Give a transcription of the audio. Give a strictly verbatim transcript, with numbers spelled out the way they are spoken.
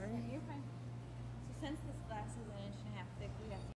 sorry. You're fine. So since this glass is an inch and a half thick, we have to